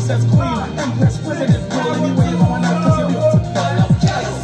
princess queen, empress, president, girl, anywhere you wanna, 'cause you're beautiful, girl, I'm jealous.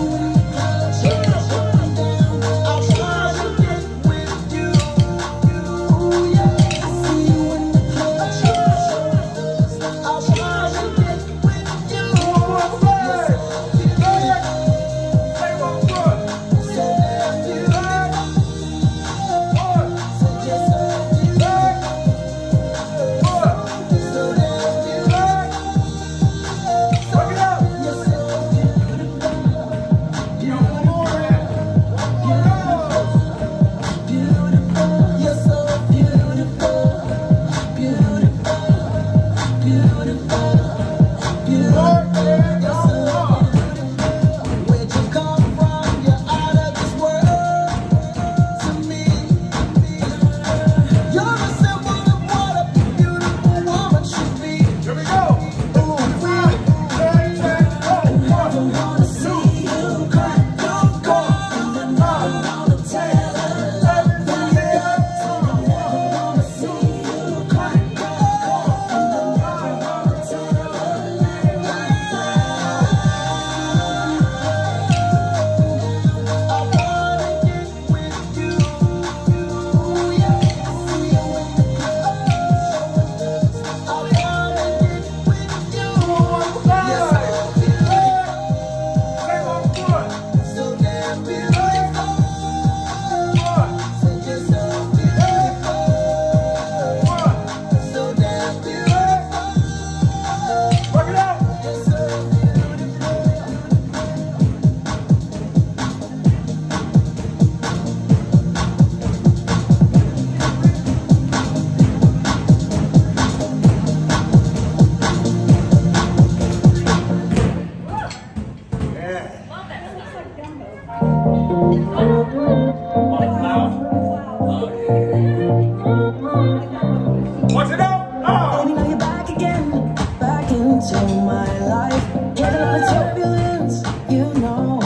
What's it up? Oh. Baby, now you're back again, back into my life. Get a lot of turbulence, you know.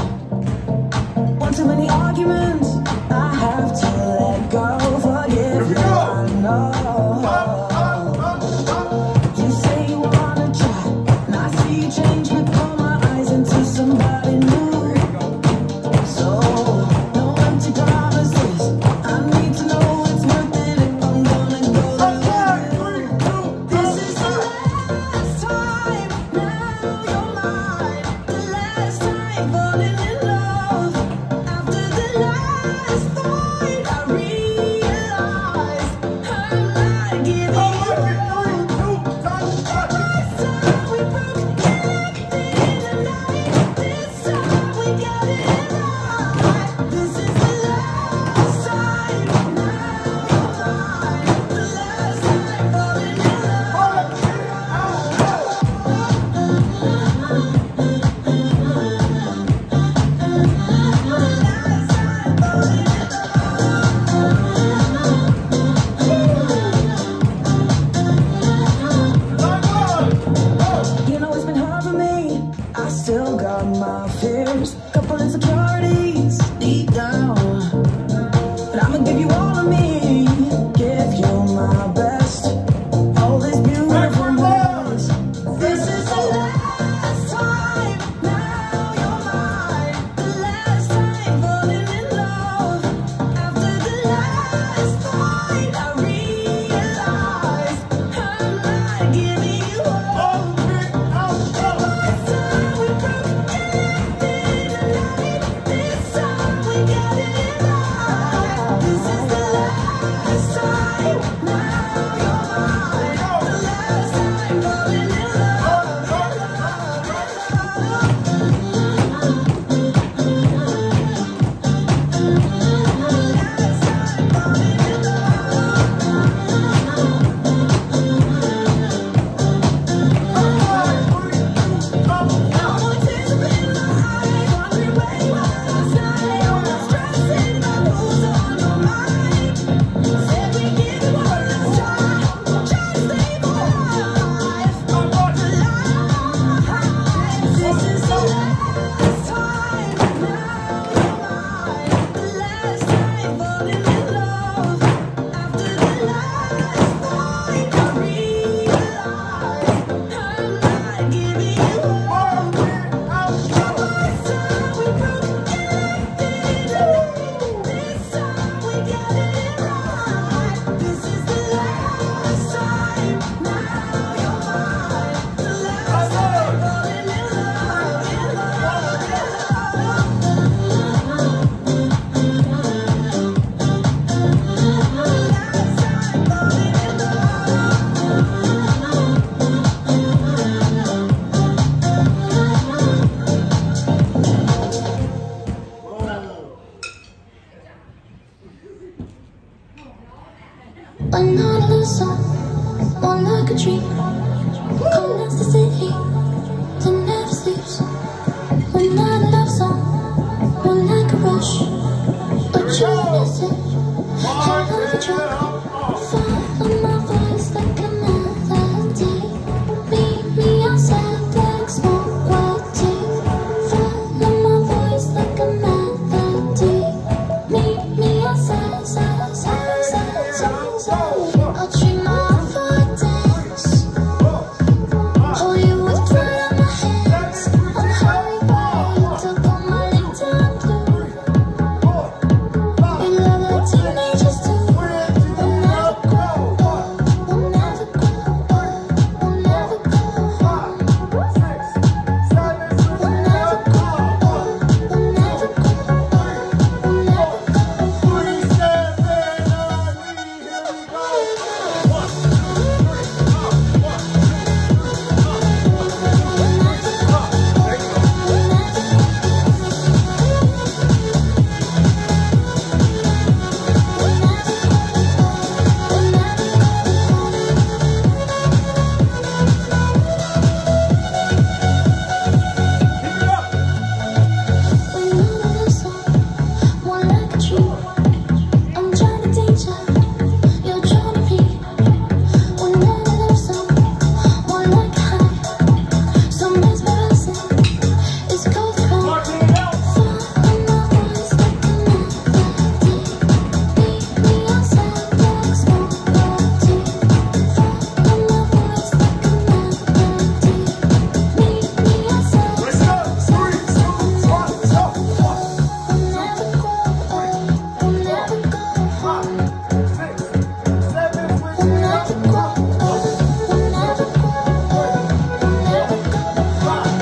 One too many arguments, I have to let go. Forgive me, I know. You say you wanna try, and I see you change me from my eyes into somebody new. So, no empty promises, I need to know it's worth it if I'm gonna go. This is the last time, now you're mine. The last time falling in love. After the last fight, I realized I'm song, more like a dream. Calls the city that never sleeps. We're not a love song, more like a rush. But you're missing, you're like a drug. Follow my voice like a melody. Meet me outside like smoke white tea. Follow my voice like a melody. Meet me outside, side, side, side, side, side. I'll treat my heart for a dance. Hold you with pride on my hands. On the highway, took all my link down blue. We love like teenagers too. We'll never grow old. We'll never grow old. We'll never go home. We'll never grow old. We'll never grow old. We'll never go more like a dream. I'm trying to teach you, you're trying to be. We're not a love song, more like a high. So mesmerizing, it's cold cry. Follow my voice like a melody. Meet me outside like smoke white tea. Follow my voice like a melody. Meet me outside, side, side, side, side. We'll never grow old, we'll never go home. We'll never grow old, we'll never grow old, we'll never go home.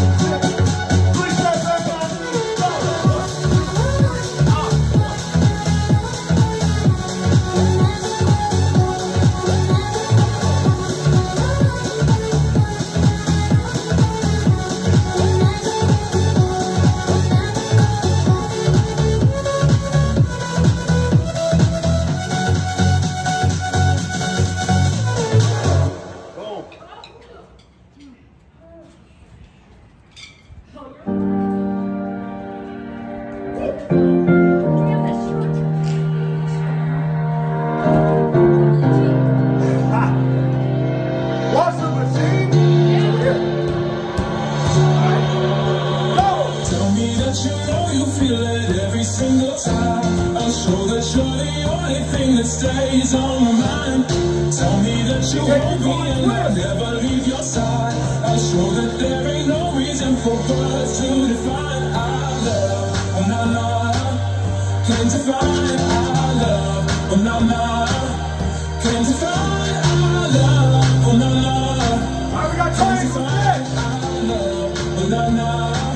Tell me that you know you feel it every single time. I'll show that you're the only thing that stays on my mind. Tell me that you won't be and I'll never leave your side. I'll show that there ain't no reason for words to define our love. Oh, no, no, can't define our love. Oh, no, no, can't define our love. Oh, no, no, can't define our love. Oh, no, no.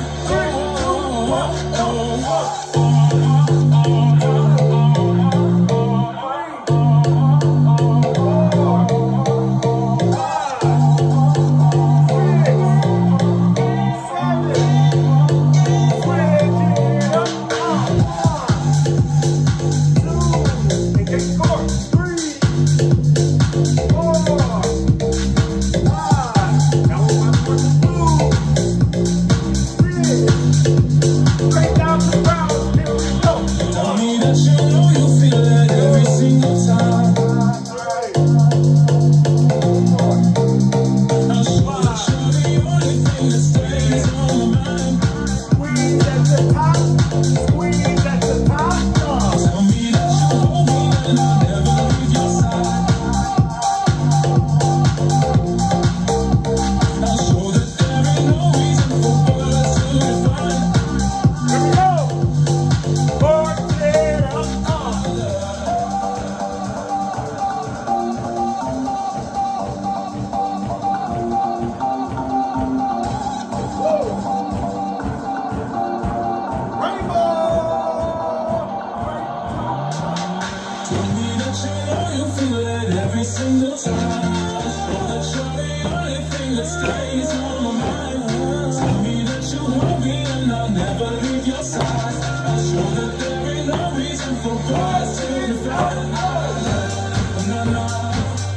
every single time. That you're the only thing that stays on my mind. Tell me that you want me and I'll never leave your side. I'll show that there ain't no reason for us to define our love. No, no,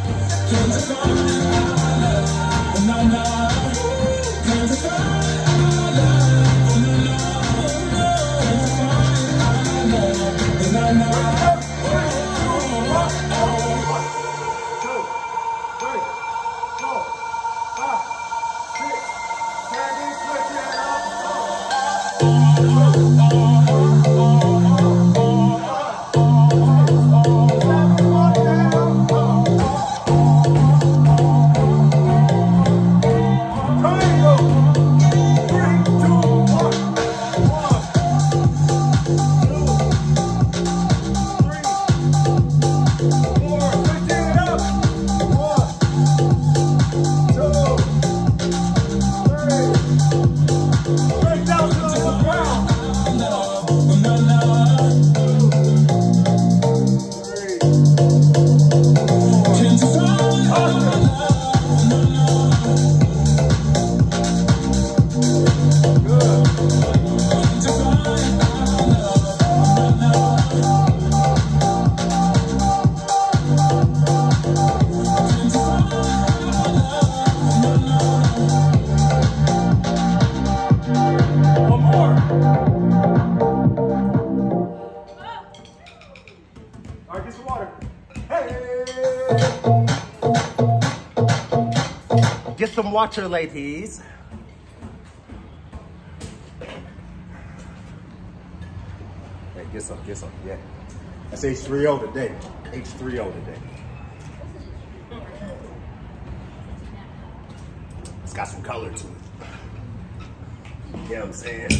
some water, ladies. Hey, get some, yeah. That's H3O today. H3O today. It's got some color to it. You know what I'm saying?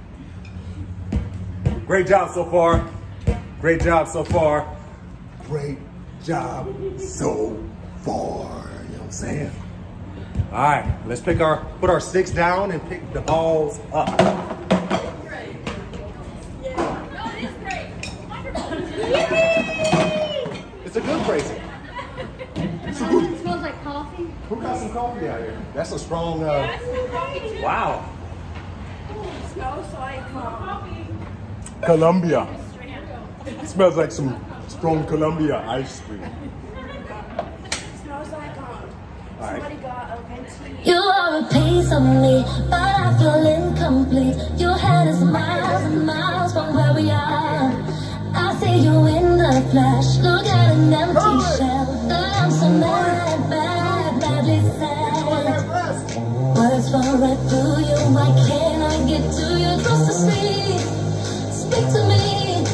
Great job so far. Great job so far. Great job so far. You know what I'm saying? All right, let's put our sticks down and pick the balls up. Great. Yeah. No, it is great. Wonderful. It's a good crazy. It smells like coffee. Who got some coffee out here? That's a strong, wow. Smells like coffee. Columbia. It smells like some strong Columbia ice cream. Smells like somebody got a venti. You are a piece of me, but I feel incomplete. Your head is miles and miles from where we are. I see you in the flash, look at an empty shell. I'm so mad, badly sad. Words fall right through you, why can't I get to you? Close to sleep, speak to me.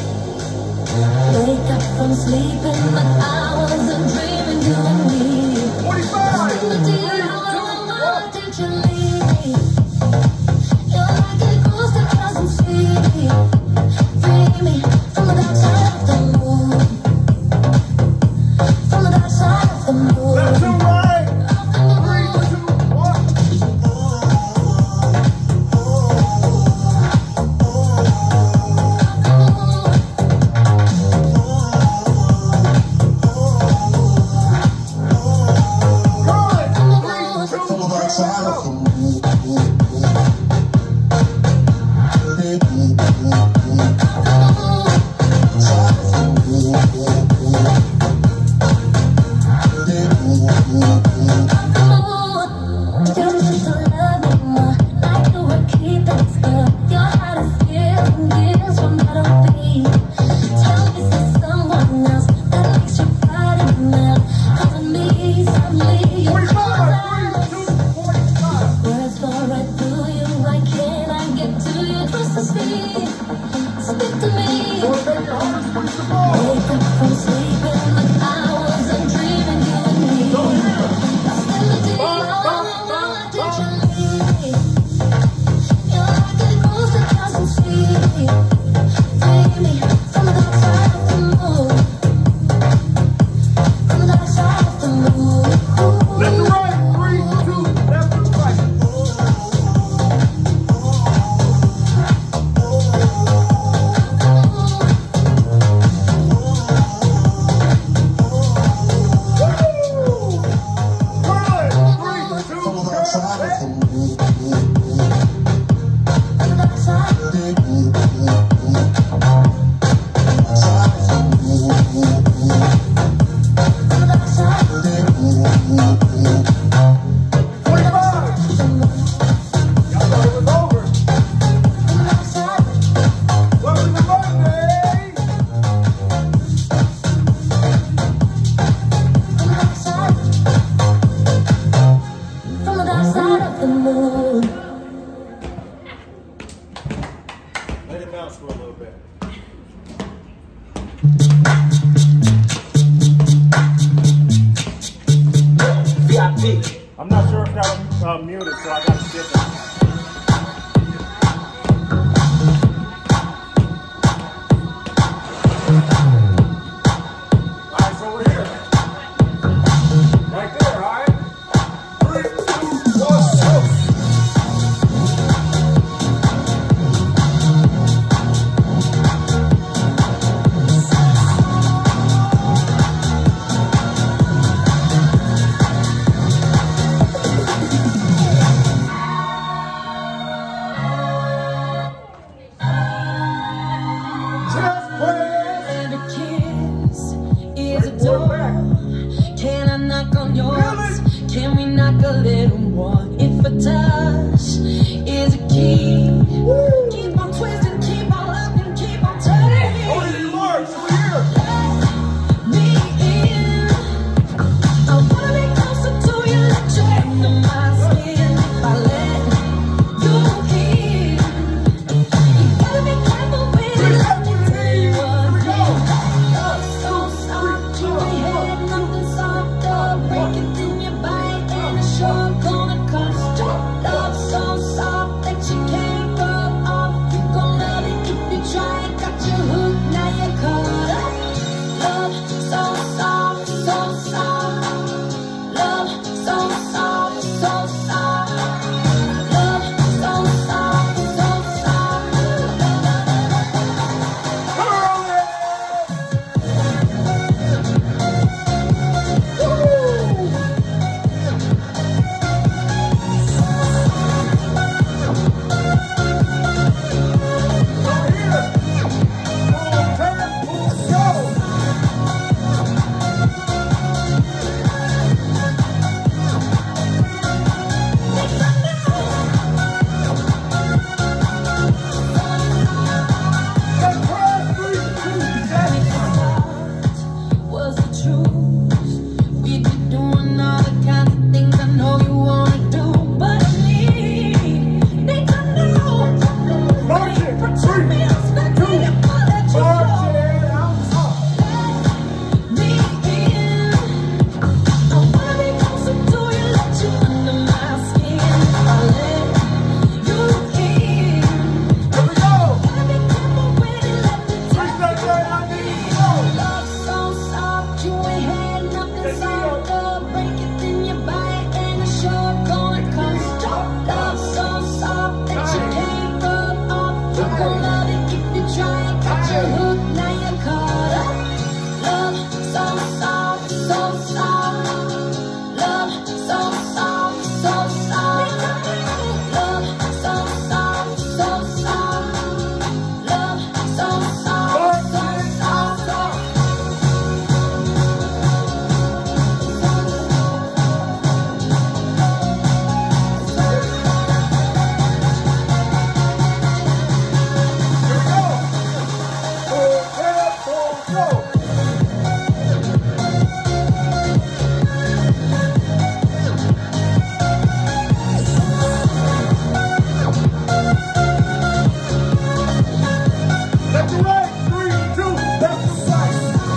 Wake up from sleeping, but I wasn't dreaming you and me. Why did you leave me? You're like a ghost that doesn't see me. Free me from the dark side of the moon. From the dark side of the moon. Left to right. 3, 2, 1. I'm not sure if that was muted, so I got to skip it. Alright, so we're here. Right there, alright? 3, 2, 1, go! Can I knock on yours? Can we knock a little more? If a touch is a key, keep on twisting, keep on looking, keep on turning. Oh, this is March, over here. Let me in. I wanna be closer to you, let you under my skin if I let you in. You gotta be careful when you let me tell you again. Love so soft, you ain't had nothing softer. Break it, then you bite, and it's sure gonna cost you. Love so soft that you can't rub off. You gon' love it if you try it. Got you hooked, now you're caught up. Love so soft, so soft. Love so soft, so soft. Love so soft, so soft. Was the truth? We be doing all the kinds of things I know you wanna do, but me need to know. Protect me, expect me to let you go. Let me in. I wanna be closer to you, let you under my skin. I let you in. Here we go. Gotta be careful when you let me take love so soft, you ain't had nothing softer. Break it, then you bite, and it's sure gonna cost you. Love so soft that you can't rub off. You gon' love it if you try it. Got you hooked, now you're caught up. Love so soft, so soft. Love so soft, so soft. Love so soft, so soft. Love so soft, so soft. Left to right, 3, 2, left to right.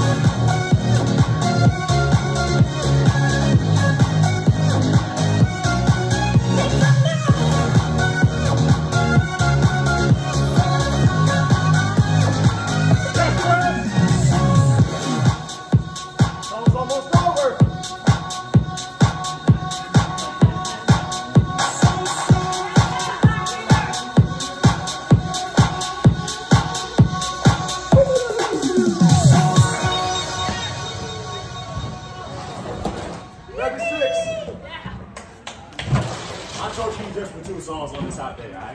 Left to right. Song's almost over. I'll coach you just for 2 songs on this hot day, alright?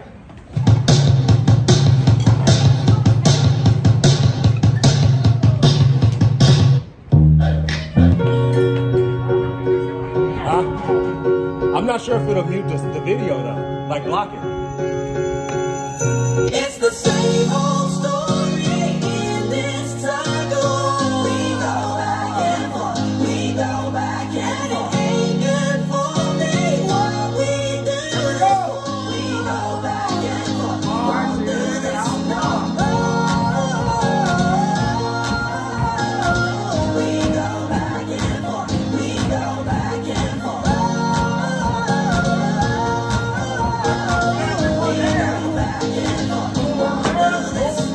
I'm not sure if it'll mute the video though, like block it. It's the same old story in this tuggle. We go back and forth. We go back and forth. It ain't good for me what we do. We go back and forth. Work through this storm. We go back and forth. We go back and forth. We go back and forth. Work through this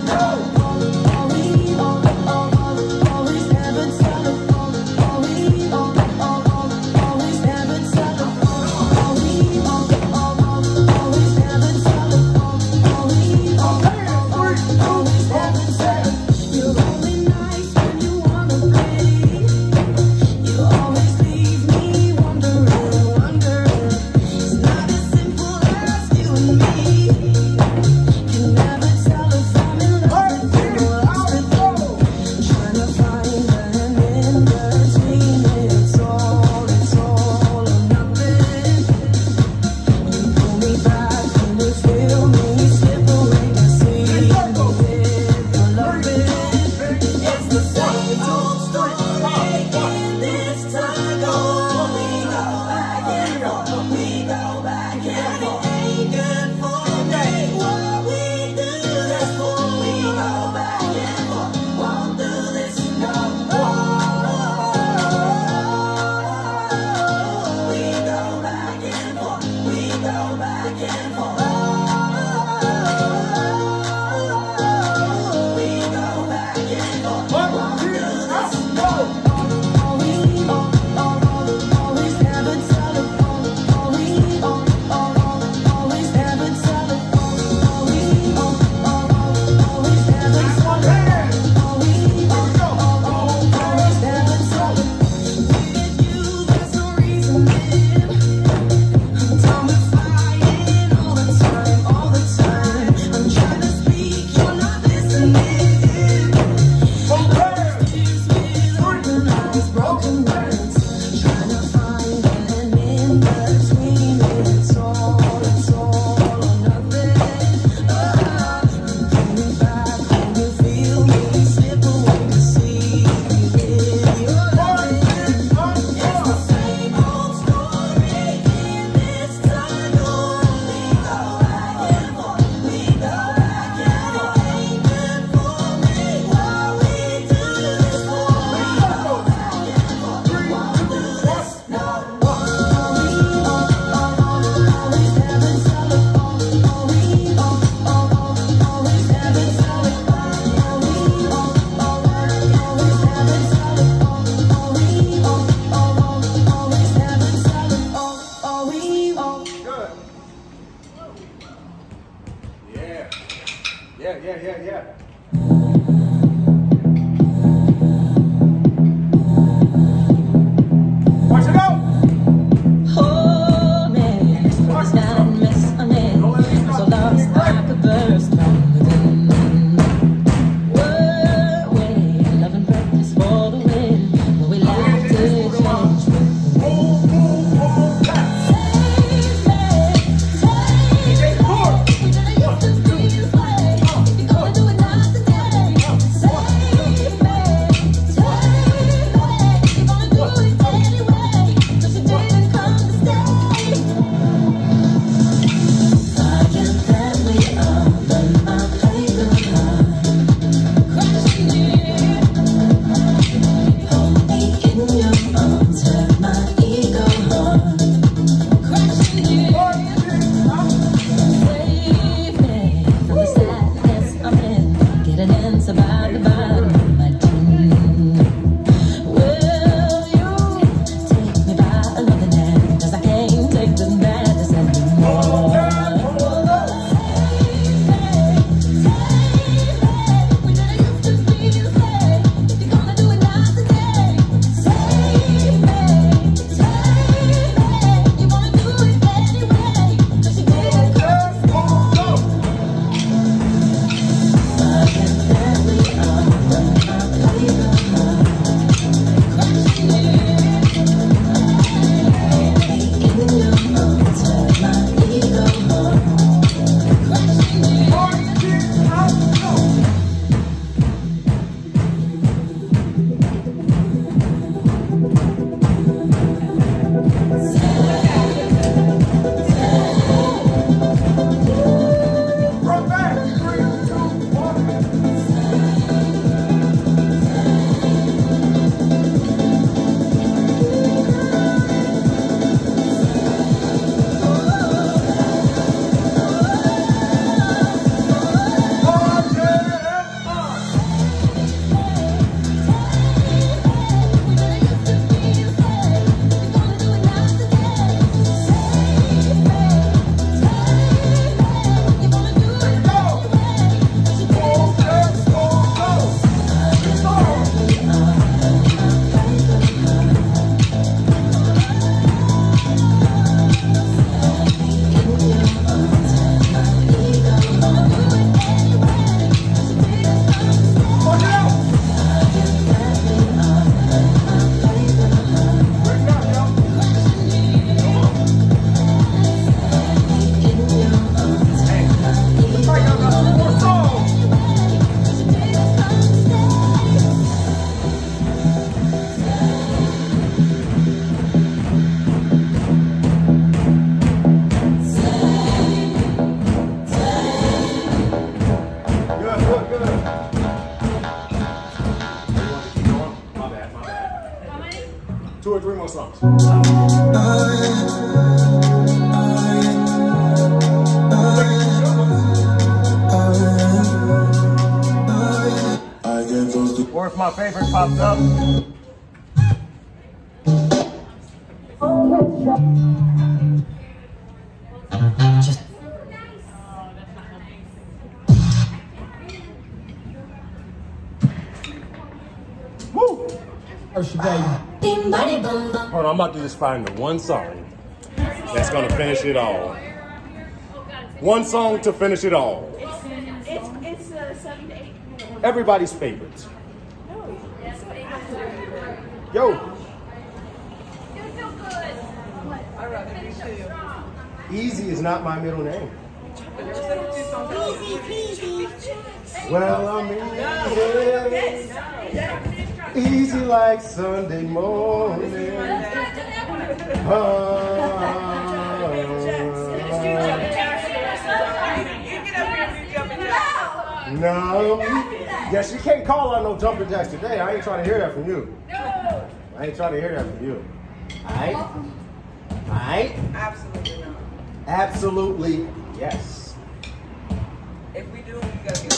yeah. Watch it out! Oh man, this was not a mess I'm in. So lost I could burst from within. Were we love and practice for the win? But we lacked to change. Two or three more songs. Or if my favorite pops up. Woo! Hold on, I'm about to just find the one song that's gonna finish it all. One song to finish it all. It's 7 to 8 minutes. Everybody's favorite. Yo. You feel good. I'd rather do two. Easy is not my middle name. Well, I'm easy like Sunday morning. No. Yes, you can't call out no jumping jacks today. I ain't trying to hear that from you. I ain't trying to hear that from you. Alright? Alright? Absolutely not. Absolutely, yes. If we do, we gotta get it.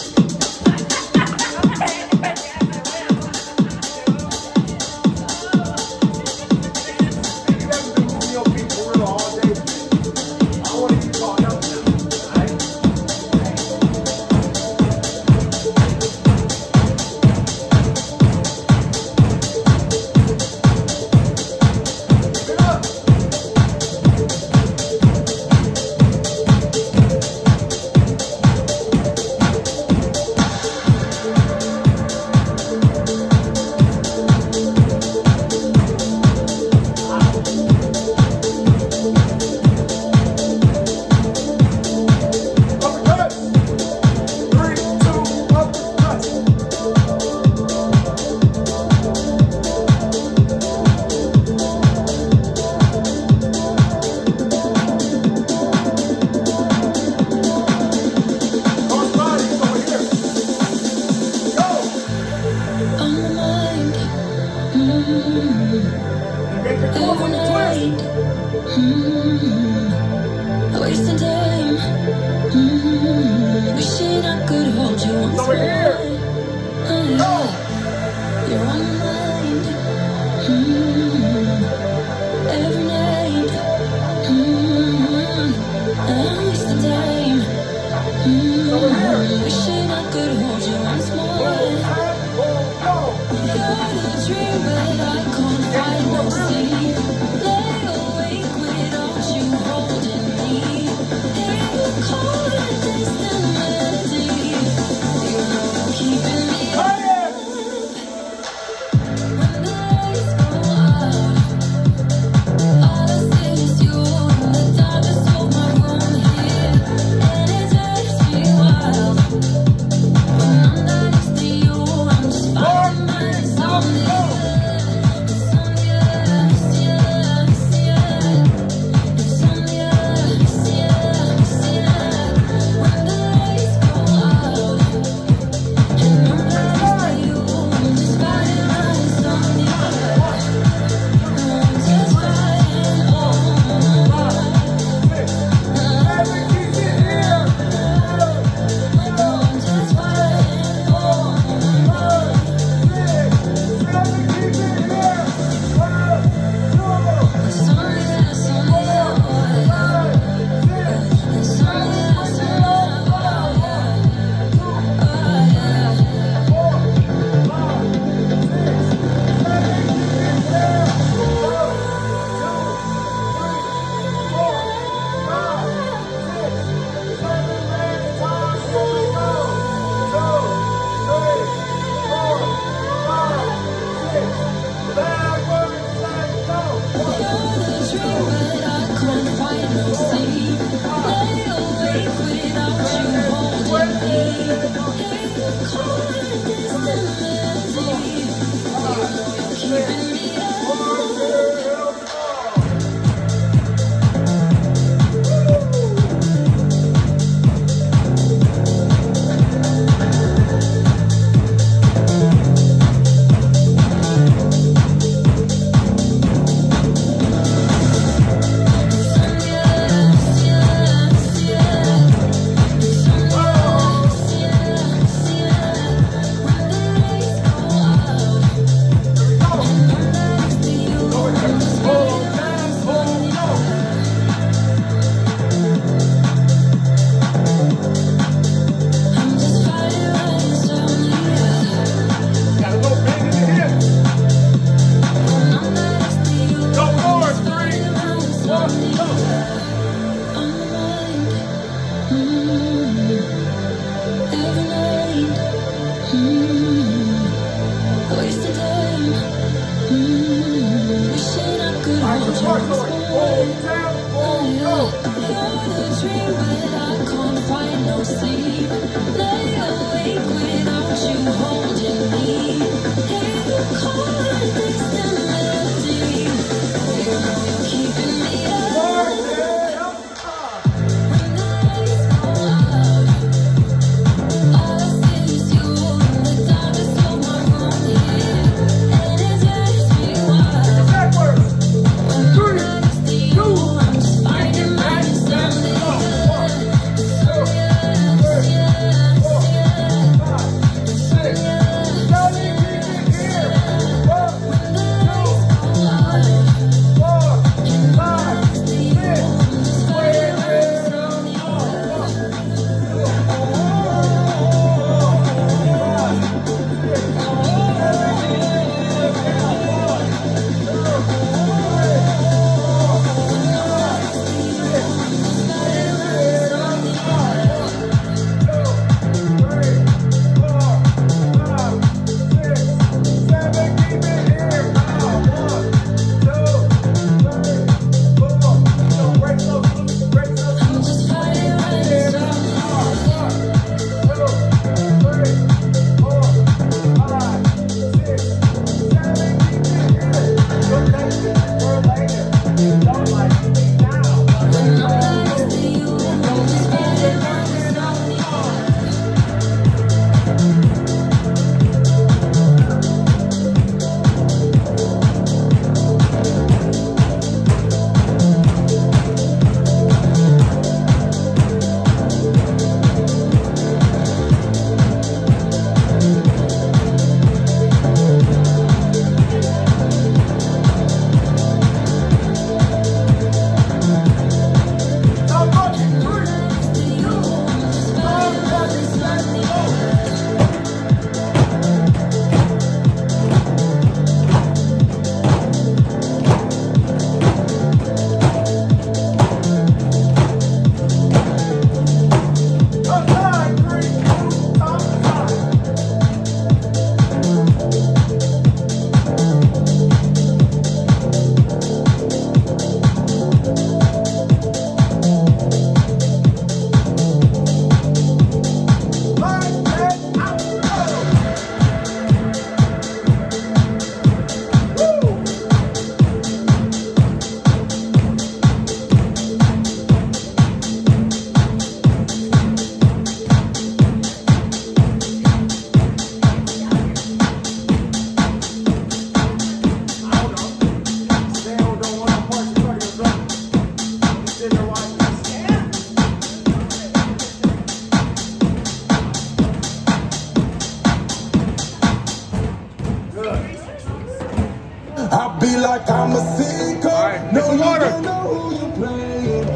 I be like I'm a seeker. All right, No, get some you water. don't know who you playing.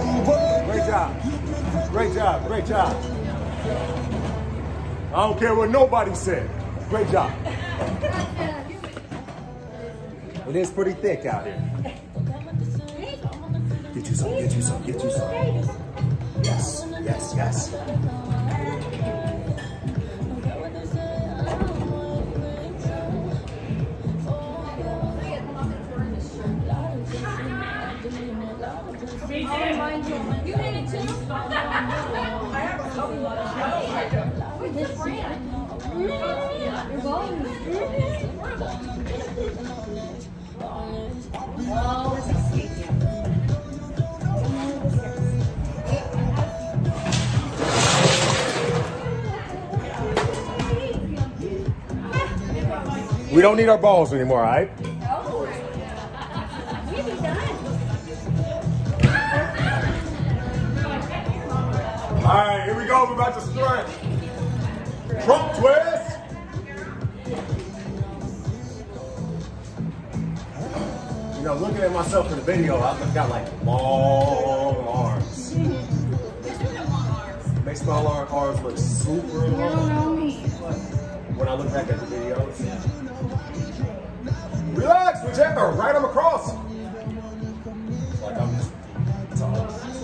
Great job. Great job. Great job. I don't care what nobody said. Great job. It is pretty thick out here. Get you some, get you some, get you some. Yes, yes, yes. You made it too? I have a couple of with this brand. You're going. Oh, this is sweet. We don't need our balls anymore, all right? All right, here we go. We're about to stretch. Trump twist. You know, looking at myself in the video, I've got like long arms. Makes my arms look super long. When I look back at the videos. Relax, whichever. Right arm across. Like I'm just tall.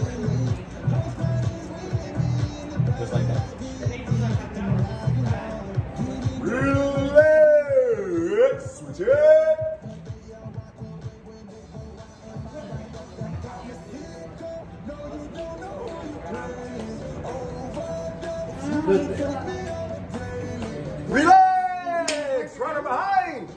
Just like that. Relax, switch it. Relax! Right behind!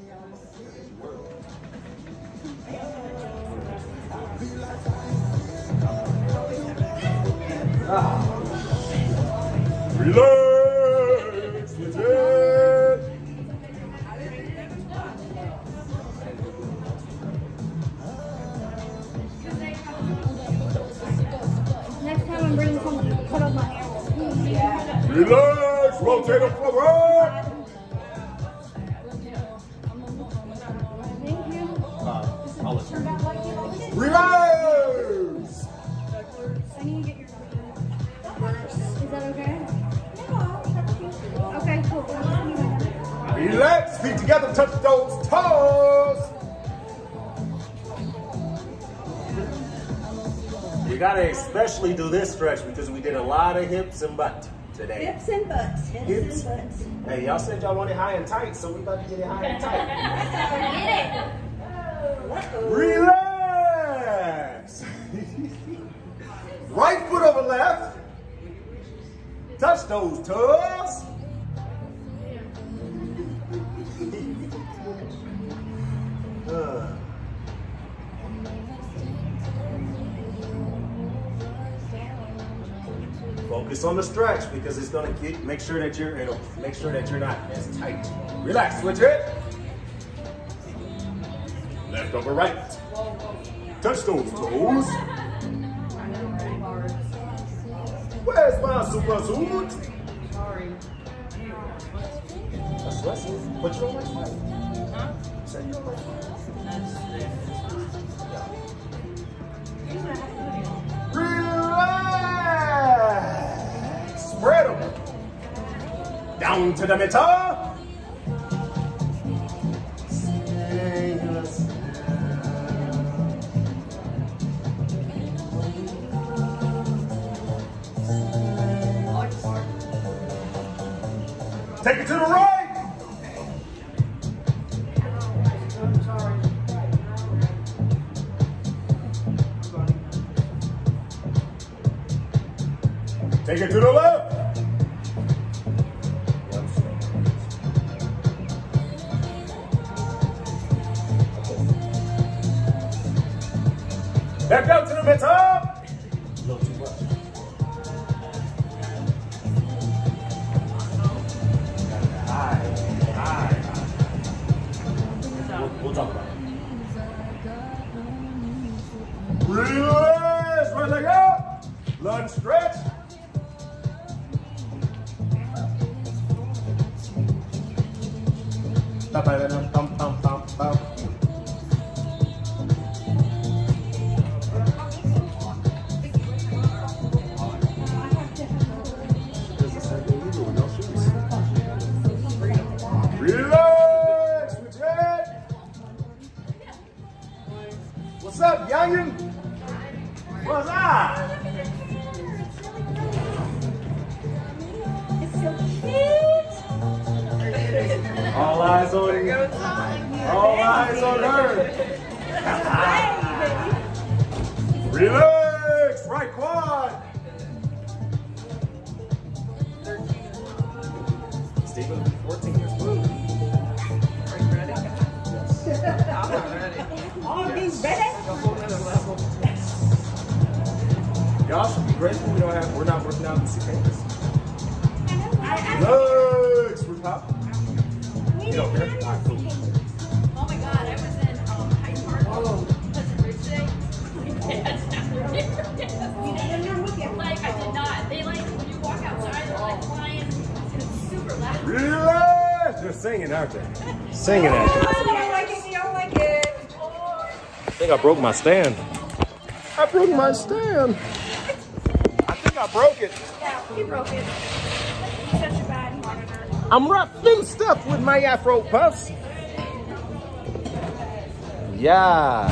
Relax! That's it! Next time I'm bringing something to cut off my hair. Relax! Rotate them forward! Thank you. Relax! I need to get your Is that okay? Okay, cool. Relax! Feet together, touch those toes! We gotta especially do this stretch because we did a lot of hips and butt today. Hips and butts. Hips and butts. Hey, y'all said y'all wanted high and tight, so we about to get it high and tight. Relax! Right foot over left. Touch those toes. Focus on the stretch because it's gonna make sure that you're not as tight. Relax, switch it. Left over right. Touch those toes. Where's my super suit? Sorry. A sweatsuit? But you don't like sweat. Huh? You said you don't like sweat. Relax. Spread them. Down to the middle. Take it to the right. Take it to the left. Back up to the middle. A little too much. We'll talk about it. Relax, right leg up. Lunge stretch. Relax, with it. What's up, youngin? What's up? It's so cute. All eyes on you. All eyes on her. Relax, right quad. Stephen, 14 years old. Are you ready? I'm not ready. All of these ready? A whole nother level. Y'all should be grateful we're not working out in cicadas. Relax, we're popping. Get over here. All right, cool. Oh my god, I was in Hyde Park. Pleasant Ridge today. Like, I did not. They like, when you walk outside, they're like flying. It's super loud. Relax. They're singing, aren't they? Singing, aren't they? You don't like it, you don't like it. I think I broke my stand. I broke my stand. I think I broke it. Yeah, you broke it. You're such a bad monitor. I'm roughing stuff with my Afro puffs. Yeah.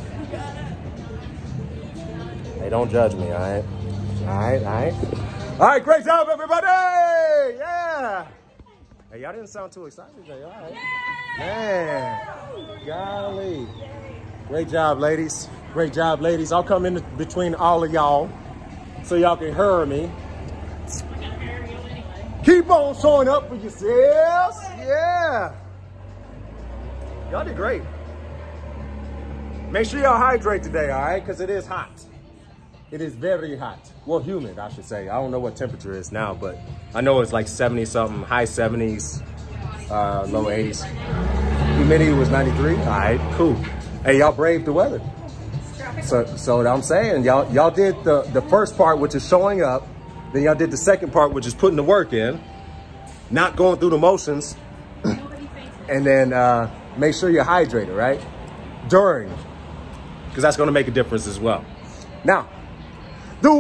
Hey, don't judge me, all right? All right, all right. All right, great job, everybody. Yeah. Hey, y'all didn't sound too excited today, all right? Man, golly. Great job, ladies. Great job, ladies. I'll come in between all of y'all so y'all can hear me. Keep on showing up for yourselves. Yeah. Y'all did great. Make sure y'all hydrate today, all right? Because it is hot. It is very hot. Well, humid, I should say. I don't know what temperature it is now, but I know it's like 70 something, high 70s, low 80s. Humidity was 93. All right, cool. Hey, y'all braved the weather. So what I'm saying, y'all did the first part, which is showing up. Then y'all did the second part, which is putting the work in, not going through the motions. And then make sure you're hydrated, right? During, because that's going to make a difference as well. Now, the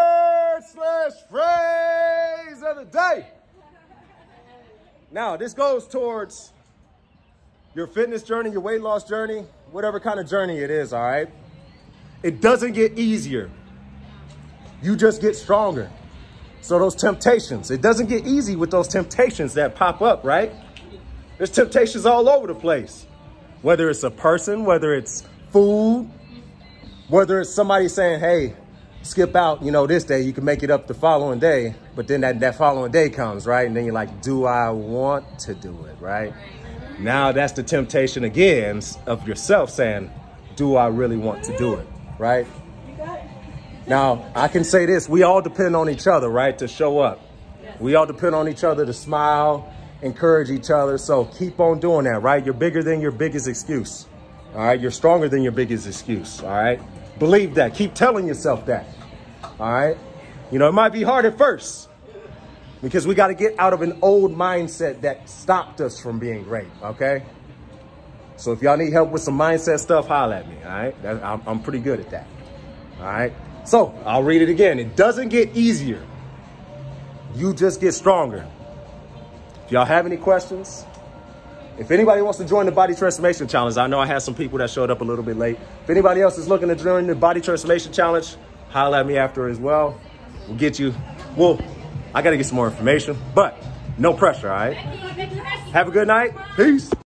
word/phrase of the day. Now, this goes towards your fitness journey, your weight loss journey, whatever kind of journey it is, all right? It doesn't get easier. You just get stronger. So those temptations, it doesn't get easy with those temptations that pop up, right? There's temptations all over the place. Whether it's a person, whether it's food, whether it's somebody saying, hey, skip out, you know, this day, you can make it up the following day. But then that following day comes, right? And then you're like, do I want to do it, right? Now that's the temptation again of yourself saying, do I really want to do it, right? Now, I can say this, we all depend on each other, right, to show up. We all depend on each other to smile, encourage each other. So keep on doing that, right? You're bigger than your biggest excuse, all right? You're stronger than your biggest excuse, all right? Believe that. Keep telling yourself that, all right? You know, it might be hard at first because we got to get out of an old mindset that stopped us from being great, okay? So if y'all need help with some mindset stuff, holler at me, all right? I'm pretty good at that, all right? So I'll read it again. It doesn't get easier. You just get stronger. If y'all have any questions, if anybody wants to join the Body Transformation Challenge, I know I had some people that showed up a little bit late. If anybody else is looking to join the Body Transformation Challenge, holler at me after as well. We'll get you, well, I got to get some more information, but no pressure, all right? Have a good night. Peace.